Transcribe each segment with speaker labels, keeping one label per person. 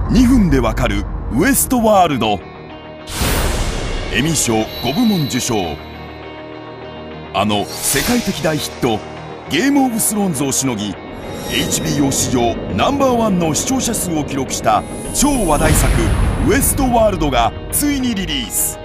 Speaker 1: 2分でわかるウエストワールド。エミー賞5部門受賞。あの世界的大ヒットゲームオブスローンズをしのぎ HBO 史上No.1の視聴者数を記録した超話題作ウエストワールドがついにリリース。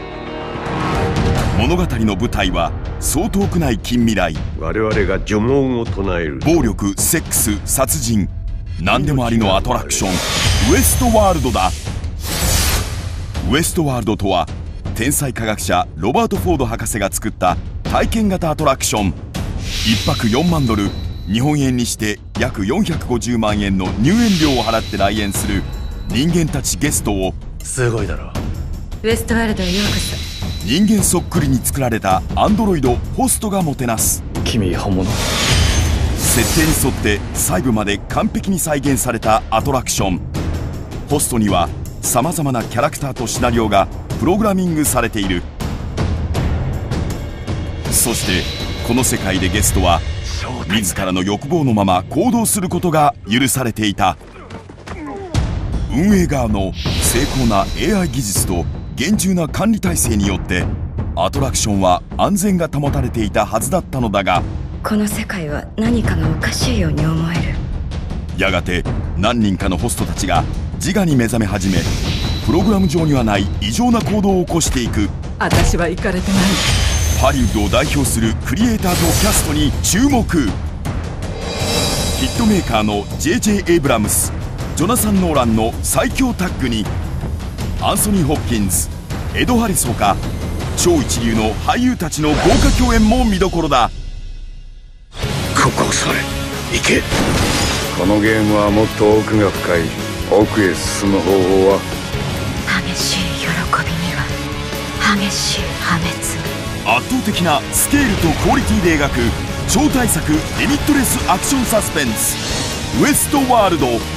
Speaker 1: 物語の舞台はそう遠くない近未来。
Speaker 2: 我々が呪文を唱える。
Speaker 1: 暴力、セックス、殺人、何でもありのアトラクションウエストワールドだ。ウエストワールドとは天才科学者ロバート・フォード博士が作った体験型アトラクション。1泊4万ドル、日本円にして約450万円の入園料を払って来園する人間たちゲストを、
Speaker 3: すごいだろ。
Speaker 4: ウエストワールドへようこそ。
Speaker 1: 人間そっくりに作られたアンドロイドホストがもてなす。
Speaker 3: 君本物。
Speaker 1: 設定に沿って細部まで完璧に再現されたアトラクション。ホストにはさまざまなキャラクターとシナリオがプログラミングされている。そしてこの世界でゲストは自らの欲望のまま行動することが許されていた。運営側の精巧な AI 技術と厳重な管理体制によってアトラクションは安全が保たれていたはずだったのだが、
Speaker 4: この世界は何かがおかしいように思える。
Speaker 1: やがて何人かのホストたちが自我に目覚め始め、プログラム上にはない異常な行動を起こしていく。
Speaker 5: 私はイカれてない。
Speaker 1: ハリウッドを代表するクリエイターとキャストに注目。ヒットメーカーの J.J. エイブラムス、ジョナサン・ノーランの最強タッグにアンソニー・ホプキンズ、エド・ハリソンか超一流の俳優たちの豪華共演も見どころだ。
Speaker 2: ここそれ行け。このゲームはもっと奥が深い。奥へ進む方法は
Speaker 4: 激しい喜びには激しい破滅。
Speaker 1: 圧倒的なスケールとクオリティで描く超大作リミットレスアクションサスペンスウエストワールド。